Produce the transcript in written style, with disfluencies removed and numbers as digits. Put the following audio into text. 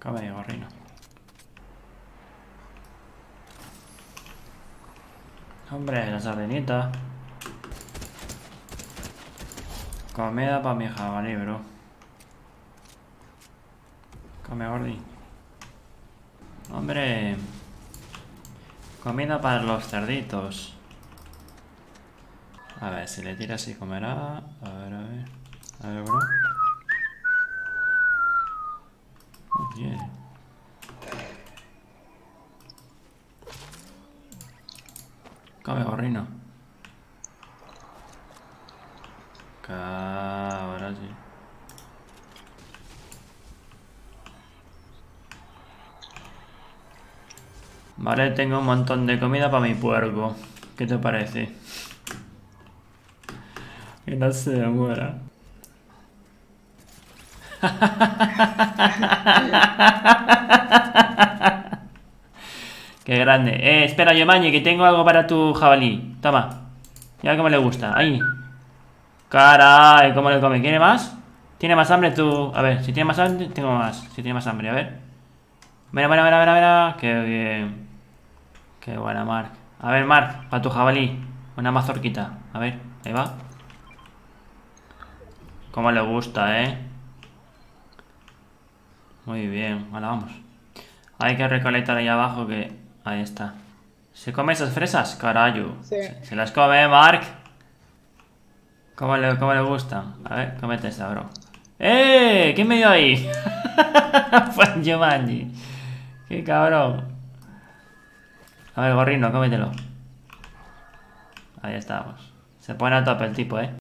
Come, gorrino. Hombre, la sardinita. Comida para mi jabalí, bro. Come, gordi. Hombre. Comida para los cerditos. A ver, si le tiras y comerá. A ver, a ver. A ver, bro. Oye. Come, gorrino. Ahora sí. Vale, tengo un montón de comida para mi puerco. ¿Qué te parece? Que no se muera. Qué grande. Espera, Yomañi, que tengo algo para tu jabalí. Toma. Ya cómo le gusta. Ahí. Caray, ¿cómo le come? ¿Quiere más? ¿Tiene más hambre tú? A ver, si tiene más hambre, tengo más. Si tiene más hambre, a ver. Mira, mira, mira, mira, mira. Qué bien. Qué buena, Mark. A ver, Mark, para tu jabalí. Una mazorquita. A ver, ahí va. Cómo le gusta, Muy bien, ahora vamos. Hay que recolectar ahí abajo que... Ahí está. ¿Se come esas fresas? Carayo. Sí. Se las come, Mark. ¿Cómo le gustan? A ver, cómete esta, bro. ¿Quién me dio ahí? Fue Jumanji. Qué cabrón. A ver, gorrino, cómetelo. Ahí estamos. Se pone a tope el tipo,